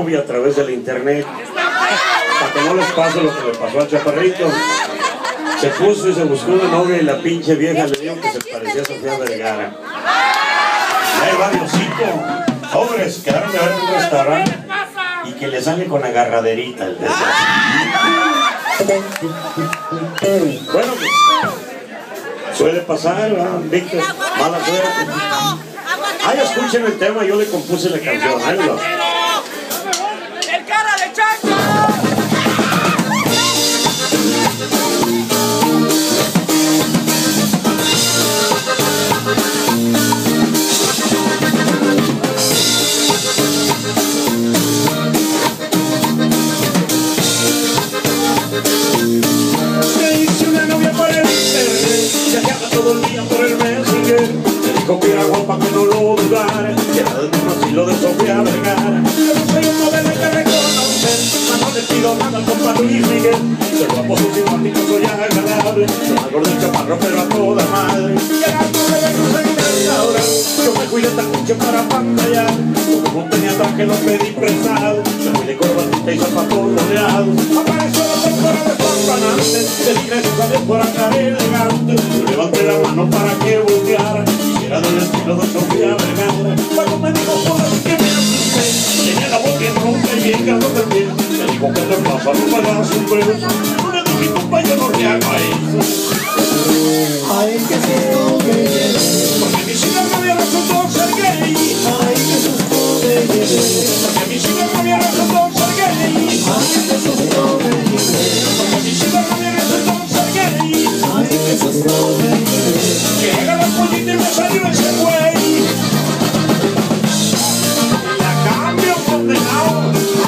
novia a través del internet. Para que no les pase lo que le pasó al chaparrito. Se puso y se buscó una novia y la pinche vieja le dijo que se parecía a Sofía Vergara. Y ahí va Diosito. Hombres, quedaron de ver en un restaurante y que le sale con agarraderita el dedo. Bueno, pues suele pasar, ¿verdad, Víctor? Mala suerte. Ay, escuchen el tema, yo le compuse la canción. Ahí va. ¡El cara de chancho! Dijo que era guapa, que no lo dudara, que era del mismo estilo de Sofía Vergara. Yo no soy un modelo que reconocer, mas no le pido nada al compa Luis Miguel. Soy guapo, soy simpático, soy agradable, soy más gordo y chaparro, pero a toda madre. Llegando de vernos en el restaurante, yo me fui de tacuche para pantallar. Como no tenía traje, lo pedí prestado, me fui de corbatita y zapatos rodeados. Apareció la doctora de Pampanante, le di gracias a Dios por andar elegante. Yo levanté la mano para que volteara, era del estilo de Sofía Vergara. Cuando me dijo cosas que me asusté, tenía la boca en ronca y bien gato también. Me dijo que te pasa, no pagas un beso. No le dije, compa, yo no le hago a eso. Ay, que susto me llevé, Porque mi cigarro resultó ser gay. ay, que susto me llevé, Porque mi cigarro resultó ser gay. ay, que susto me llevé, Porque mi cigarro resultó ser gay. ay, que susto me llevé. Llega la pollita y me salió ese güey. La cambio, condenado.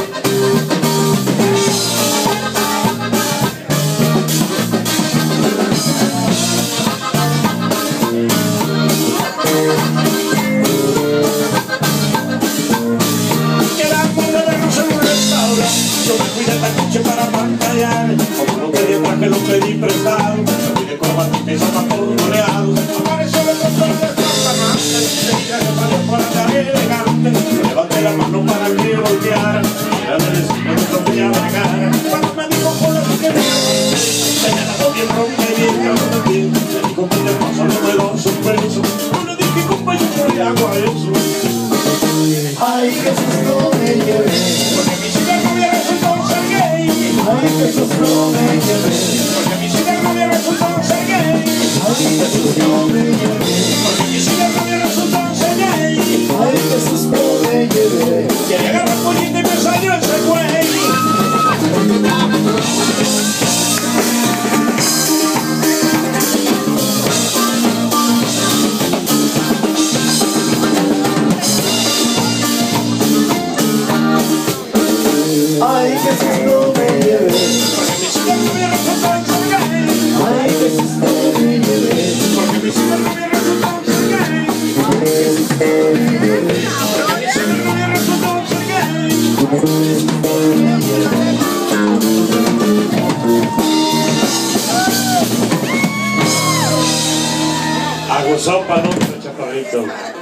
Quedamos de vernos en un restaurante. Yo me fui de tacuche para pantallar. Como no quería traje, lo pedí prestado. Me fui de corbatita y zapatos rodeados. Apareció el doctor de Pampanante, le dije que salió por andar elegante. Yo levanté la mano para que volteara, era del estilo de Sofía Vergara. Cuando me dijo cosas que me tenía la voz bien ronca y bien grande también. Le dijo que te pasa, no me das un beso. No le dije, compa, yo no le hago a eso. Ay, que susto me llevé, Porque mi cigarro había resultado ser gay. ay, que susto me llevé, Porque mi cigarro había resultado ser gay. ay, que susto me llevé, Porque mi cigarro había resultado ser gay. ay, que susto me llevé. Quería agarrar pollita y me salió ese güey. Ay, que susto me llevé, Porque mi cigarro había resultado ser gay. ay, que susto me llevé, Porque mi cigarro había resultado ser gay. ay, que susto me llevé, Porque mi cigarro había resultado ser gay. Aguzón para otro chaparrito.